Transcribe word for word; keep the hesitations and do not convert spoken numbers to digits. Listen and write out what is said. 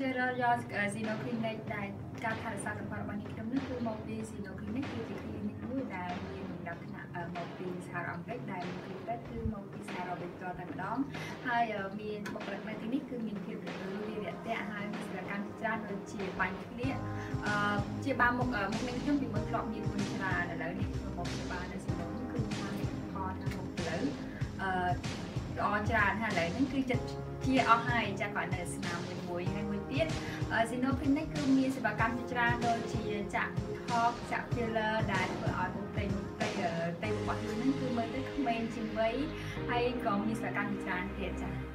ជារយកស៊ីណូគ្លីនិកដែលការថែរក្សាសម្បត្តិរបស់នេះខ្ញុំនេះគឺមកពីស៊ីណូគ្លីនិកគឺជាគ្លីនិកមួយដែលមានលំដាប់ថ្នាក់មកពីសហរដ្ឋអាមេរិកដែលមានគ្លីនិកគឺមកពីសហរដ្ឋអាមេរិកតែម្ដងហើយមានបុគ្គលិកនៅទីនេះគឺមានភាពរលូនរាក់ទាក់ហើយមានសេវាកម្មច្រើនដូចជាបាញ់ក្លៀកអឺជាបានមុខមុខនេះខ្ញុំពីមុនធ្លាប់មានខ្លួនច្រើនឥឡូវនេះខ្ញុំមកជាបាននៅស៊ីណូគឺថានេះផលថាមុខឥឡូវអឺល្អច្រើនហើយឥឡូវនេះគឺចិត្តជាអស់ហើយចាក់គាត់នៅស្នាមមួយមួយហើយមួយទៀតស៊ីណូគ្លីនិកគឺមានសេវាកម្មជាច្រើនដូចជាចាក់ថកចាក់ filler ដែលធ្វើឲ្យមុខផ្ទៃមុខផ្ទៃផ្ទៃរបស់យើងហ្នឹងគឺមើលទៅក្មេងជាងវ័យហើយក៏មានសេវាកម្មជាច្រើនទៀតចា